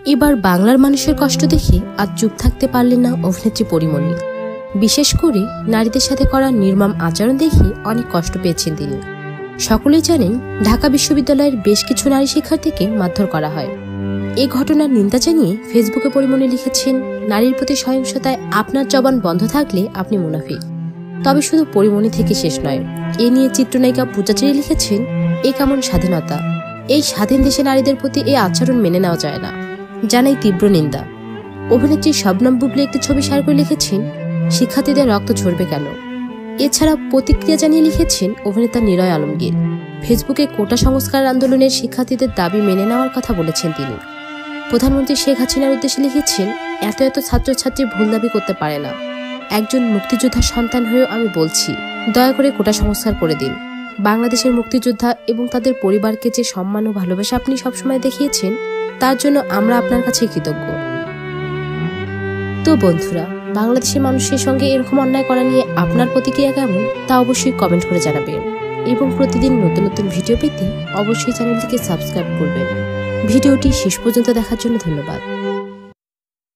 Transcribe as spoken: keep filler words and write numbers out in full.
এবার বাংলার মানুষের কষ্ট দেখে আর চুপ থাকতে পারলেন না অভিনেত্রী পরীমণি। বিশেষ করে নারীদের সাথে করা নির্মম আচরণ দেখে অনেক কষ্ট পেয়েছেন তিনি। সকলেই জানেন ঢাকা বিশ্ববিদ্যালয়ের বেশ কিছু নারী শিক্ষার্থীকে মারধর করা হয়। এই ঘটনার নিন্দা জানিয়ে ফেসবুকে পরীমণি লিখেছেন, নারীর প্রতি সহিংসতায় আপনার জবান বন্ধ থাকলে আপনি মুনাফিক। তবে শুধু পরীমণি থেকে শেষ নয়, এ নিয়ে চিত্রনায়িকা পূজাচেরি লিখেছেন, এ কেমন স্বাধীনতা, এই স্বাধীন দেশে নারীদের প্রতি এই আচরণ মেনে নেওয়া যায় না, জানাই তীব্র নিন্দা। অভিনেত্রী শবনম বুবলি একটি ছবি শেয়ার করে লিখেছেন, শিক্ষার্থীদের রক্ত ঝরবে কেন। এছাড়া প্রতিক্রিয়া জানিয়ে লিখেছেন অভিনেতা নিলয় আলমগীর। ফেসবুকে কোটা সংস্কার আন্দোলনের শিক্ষার্থীদের দাবি মেনে নেওয়ার কথা বলেছেন তিনি। প্রধানমন্ত্রী শেখ হাসিনার উদ্দেশ্যে লিখেছেন, এত এত ছাত্রছাত্রী ভুল দাবি করতে পারে না। একজন মুক্তিযোদ্ধার সন্তান হয়েও আমি বলছি, দয়া করে কোটা সংস্কার করে দিন। বাংলাদেশের মুক্তিযোদ্ধা এবং তাদের পরিবারকে যে সম্মান ও ভালোবাসা আপনি সবসময় দেখিয়েছেন, তার জন্য আমরা আপনার কাছে কৃতজ্ঞ। তো বন্ধুরা, বাংলাদেশের মানুষের সঙ্গে এরকম অন্যায় করা নিয়ে আপনার প্রতিক্রিয়া কেমন তা অবশ্যই কমেন্ট করে জানাবেন এবং প্রতিদিন নতুন নতুন ভিডিও পেতে অবশ্যই চ্যানেলটিকে সাবস্ক্রাইব করবেন। ভিডিওটি শেষ পর্যন্ত দেখার জন্য ধন্যবাদ।